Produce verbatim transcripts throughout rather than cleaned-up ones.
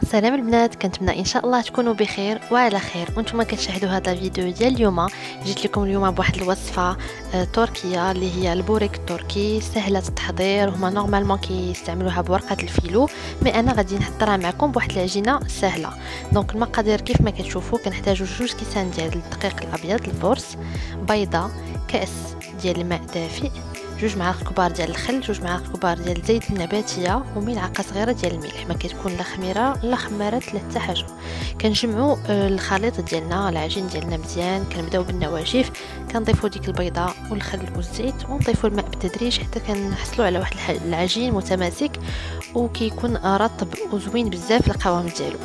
سلام البنات، كنتمنى ان شاء الله تكونوا بخير وعلى خير وانتم كتشاهدوا هذا الفيديو ديال اليوم. جيت لكم اليوم بواحد الوصفه آه تركيه اللي هي البوريك التركي، سهله التحضير. هما نورمالمون كيستعملوها بورقه الفيلو، مي انا غادي نحضرها معكم بواحد العجينه سهله. دونك المقادير كيف ما كتشوفوا، كنحتاجوا جوج كيسان ديال الدقيق الابيض الفورس، بيضه، كاس ديال الماء دافئ، جوج معالق كبار ديال الخل، جوج معالق كبار ديال الزيت النباتيه، وملعقه صغيره ديال الملح. ما كتكون لا خميره لا خمارات لا حتى حاجه. كنجمعوا الخليط ديالنا العجين ديالنا مزيان. كنبداو بالنواشف، كنضيفوا ديك البيضه والخل والزيت ونضيفوا الماء بالتدريج حتى كنحصلوا على واحد العجين متماسك وكيكون رطب وزوين بزاف القوام ديالو.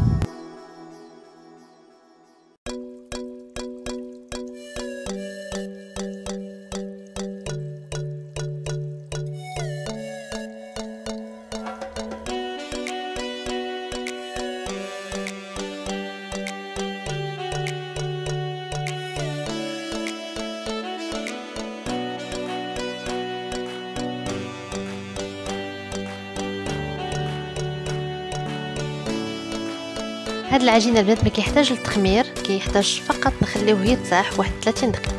هاد العجينه البنات ما كيحتاج للتخمير، كيحتاج فقط نخليوه يرتاح واحد ثلاثين دقيقه.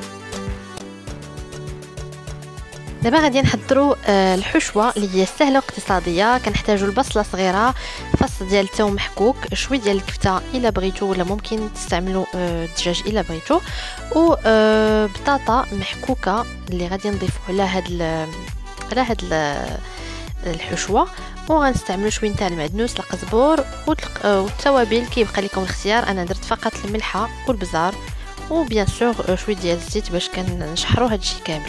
دابا غادي نحضروا آه الحشوه اللي هي سهله واقتصاديه. كنحتاجوا البصله صغيره، فص ديال الثوم محكوك، شويه ديال الكفته الا بغيتو، ولا ممكن تستعملوا آه الدجاج الا بغيتو، و آه بطاطا محكوكه اللي غادي نضيفوا على هاد على هاد الحشوه. وغنستعملوا شويه تاع المعدنوس، القزبور والتوابل كيبقى لكم الاختيار. انا درت فقط الملحه والبزار وبيان سور شويه ديال الزيت باش كنشحروا هادشي كامل.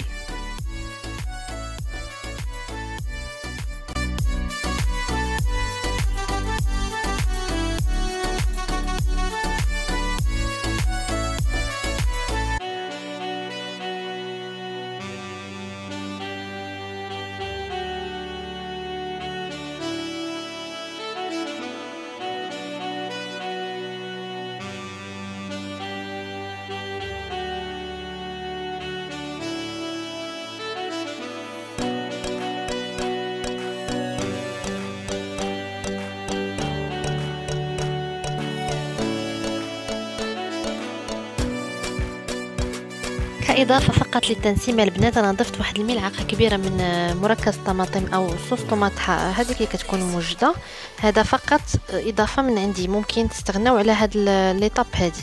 كإضافة فقط للتنسيم البنات، أنا ضفت واحد الملعقة كبيرة من مركز طماطم أو صوص طماط هذيك اللي كتكون موجودة. هذا فقط إضافة من عندي، ممكن تستغناو على هاد ليطاب هادي.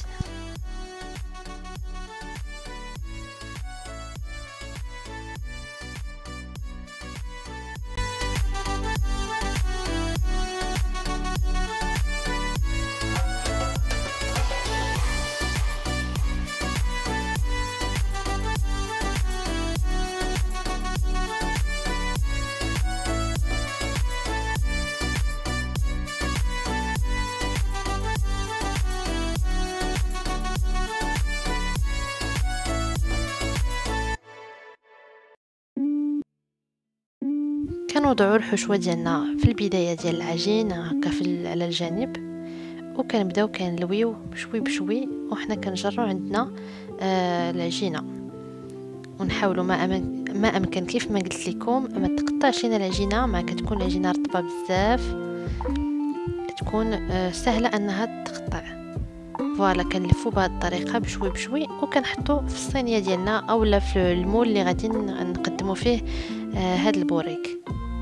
كنوضعوا الحشوه ديالنا في البدايه ديال العجين هكا في على الجانب، وكنبداو كنلويو بشوي بشوي، وحنا كنجروا عندنا آه العجينه، ونحاولوا ما أمن ما امكن كيف ما قلت لكم ما تقطعش لنا العجينه. ما كتكون العجينه رطبه بزاف كتكون آه سهله انها تقطع. فوالا كنلفوا بهذه الطريقه بشوي بشوي، وكنحطوا في الصينيه ديالنا اولا في المول اللي غادي نقدموا فيه آه هذا البوريك.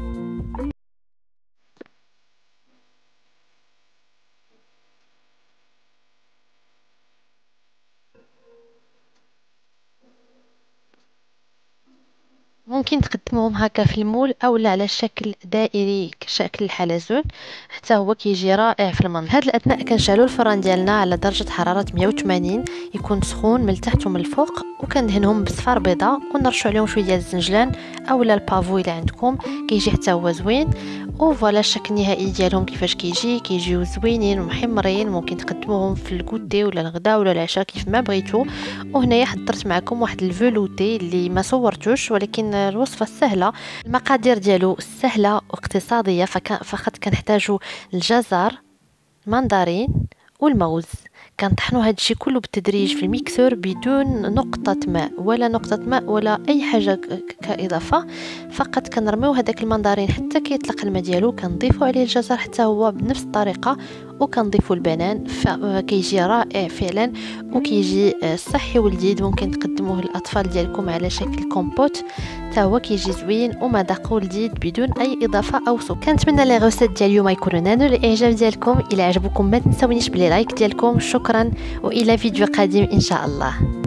ممكن تقدموهم هكا في المول اولا على شكل دائري كشكل الحلزون، حتى هو كيجي رائع في المنظر. هاد الاثناء كنشعلوا الفران ديالنا على درجه حراره مية وثمانين، يكون سخون من التحت ومن الفوق، وكندهنهم بصفار بيضاء ونرشوا عليهم شويه ديال الزنجلان اولا البافو اللي عندكم، كيجي حتى هو زوين. وفوالا الشكل النهائي ديالهم كيفاش كيجي، كيجيو زوينين ومحمرين. ممكن تقدموهم في الكودي ولا الغدا ولا العشاء كيف ما بغيتو. وهنايا حضرت معكم واحد الفلوتي اللي ما صورتوش، ولكن الوصفه سهله، المقادير ديالو سهله واقتصاديه. فقط كنحتاجو الجزر، المندرين والموز. كنطحنوا هذا الشيء كله بالتدريج في الميكسور بدون نقطه ماء ولا نقطه ماء ولا اي حاجه كاضافه. فقط كنرميو هذاك المندرين حتى كيطلق الماء ديالو، كنضيفوا عليه الجزر حتى هو بنفس الطريقه، وكنضيفوا البنان، فكيجي رائع فعلا وكيجي صحي ولذيذ. ممكن تقدموه للاطفال ديالكم على شكل كومبوت، حتى هو كيجي زوين ومذاقه لذيذ بدون اي اضافه او سكر. كنتمنى لي غوسيت ديال اليوم يكونوا نالوا الاعجاب ديالكم. الى عجبكم ما تنساونيش بلي لايك ديالكم. شكرا والى فيديو قادم ان شاء الله.